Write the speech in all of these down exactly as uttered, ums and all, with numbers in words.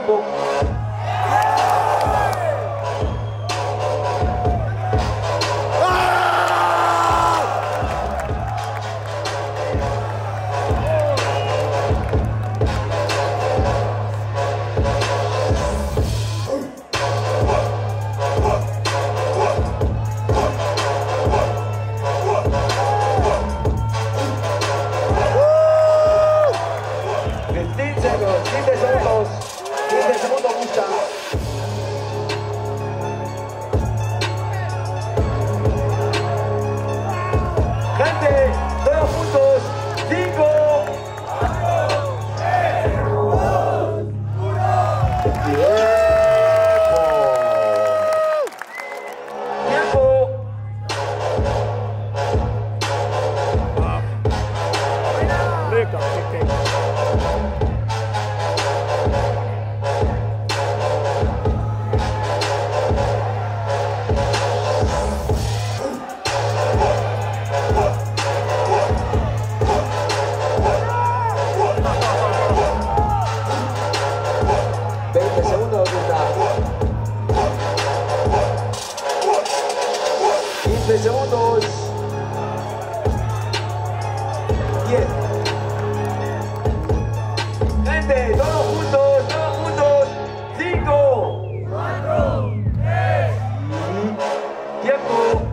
tiempo. quince segundos, quince segundos gusta. Gente, todos juntos, cinco, cuatro, tres, dos, uno. Tiempo. Rica, rica. veinte segundos gusta. quince segundos. diez. Gente, todos juntos, todos juntos. cinco, cuatro, tres. Tiempo.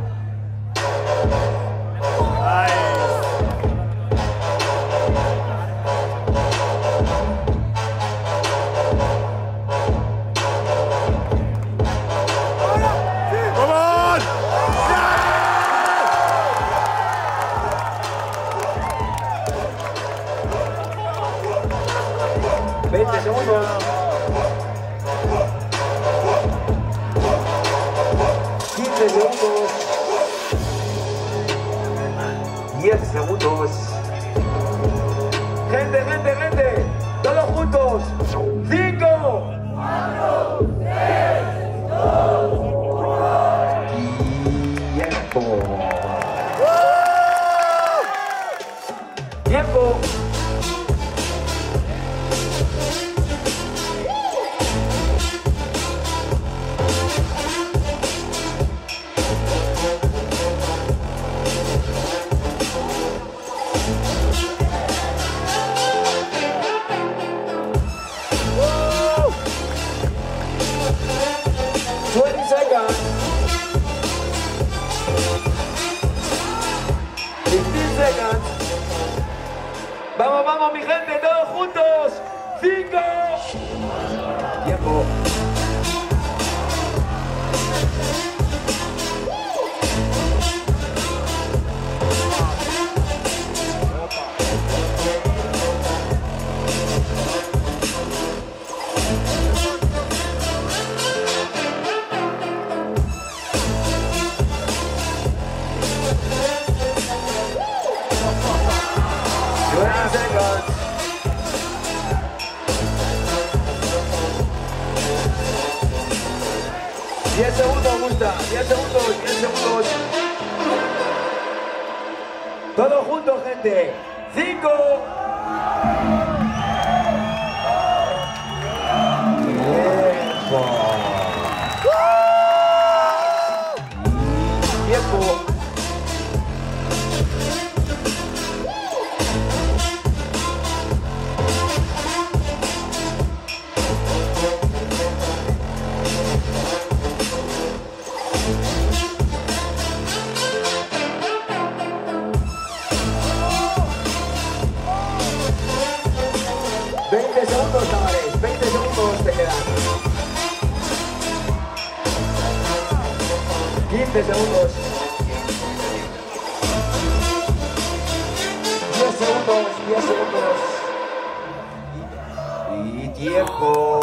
veinte segundos. quince segundos. diez segundos. Gente, gente, gente. Todos juntos. cinco, cuatro, tres, dos, uno. Tiempo. Tiempo. twenty seconds. fifteen seconds. Vamos, vamos, mi gente, todos juntos. cinco. Tiempo. twenty seconds. diez segundos, gusta. diez segundos, diez segundos. Todos juntos, gente. cinco. Tiempo. Tiempo. veinte segundos, chavales. veinte segundos te quedan. quince segundos. diez segundos. diez segundos. Y tiempo.